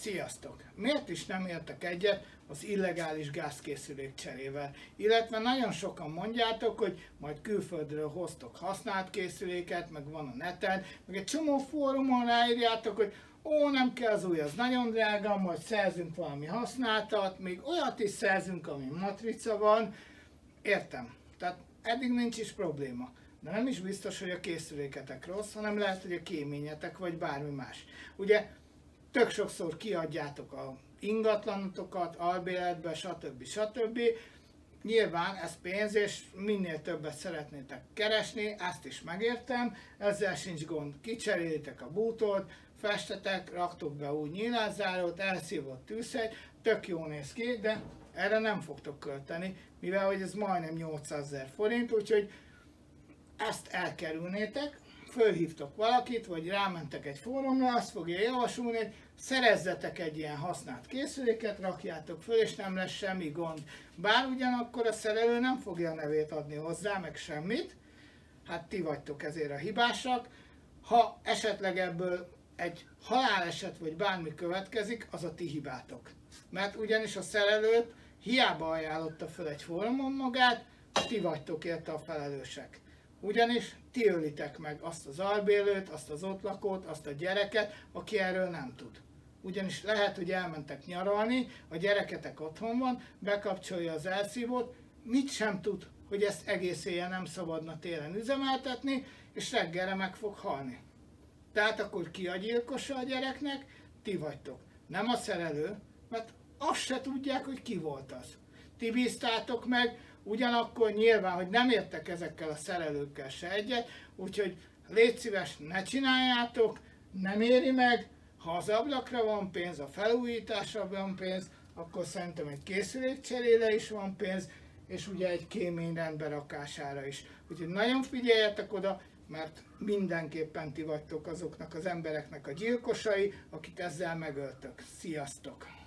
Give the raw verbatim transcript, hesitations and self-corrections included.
Sziasztok! Miért is nem értek egyet az illegális gázkészülék cserével? Illetve nagyon sokan mondjátok, hogy majd külföldről hoztok használt készüléket, meg van a neten, meg egy csomó fórumon ráírjátok, hogy ó, nem kell az új, az nagyon drága, majd szerzünk valami használtat, még olyat is szerzünk, ami matrica van. Értem. Tehát eddig nincs is probléma. De nem is biztos, hogy a készüléketek rossz, hanem lehet, hogy a kéményetek vagy bármi más. Ugye tök sokszor kiadjátok a ingatlanotokat, albéletbe, stb. stb. Nyilván ez pénz, és minél többet szeretnétek keresni, ezt is megértem, ezzel sincs gond. Kicserélitek a bútort, festetek, raktok be úgy nyílászárót, elszívott tűzhegy, tök jó néz ki, de erre nem fogtok költeni, mivel hogy ez majdnem nyolcszázezer forint, úgyhogy ezt elkerülnétek, fölhívtok valakit, vagy rámentek egy fórumra, azt fogja javasolni, hogy szerezzetek egy ilyen használt készüléket, rakjátok föl, és nem lesz semmi gond. Bár ugyanakkor a szerelő nem fogja a nevét adni hozzá, meg semmit, hát ti vagytok ezért a hibásak. Ha esetleg ebből egy haláleset vagy bármi következik, az a ti hibátok. Mert ugyanis a szerelőt hiába ajánlotta föl egy fórumon magát, ti vagytok érte a felelősek. Ugyanis ti ölitek meg azt az albélőt, azt az ott lakót, azt a gyereket, aki erről nem tud. Ugyanis lehet, hogy elmentek nyaralni, a gyereketek otthon van, bekapcsolja az elszívót, mit sem tud, hogy ezt egész éjjel nem szabadna télen üzemeltetni, és reggelre meg fog halni. Tehát akkor ki a gyilkosa a gyereknek? Ti vagytok. Nem a szerelő, mert azt se tudják, hogy ki volt az. Ti bíztátok meg, ugyanakkor nyilván, hogy nem értek ezekkel a szerelőkkel se egyet, úgyhogy légy szíves, ne csináljátok, nem éri meg, ha az ablakra van pénz, a felújításra van pénz, akkor szerintem egy készülékcserére is van pénz, és ugye egy kémény rendberakására is. Úgyhogy nagyon figyeljetek oda, mert mindenképpen ti vagytok azoknak az embereknek a gyilkosai, akit ezzel megöltök. Sziasztok!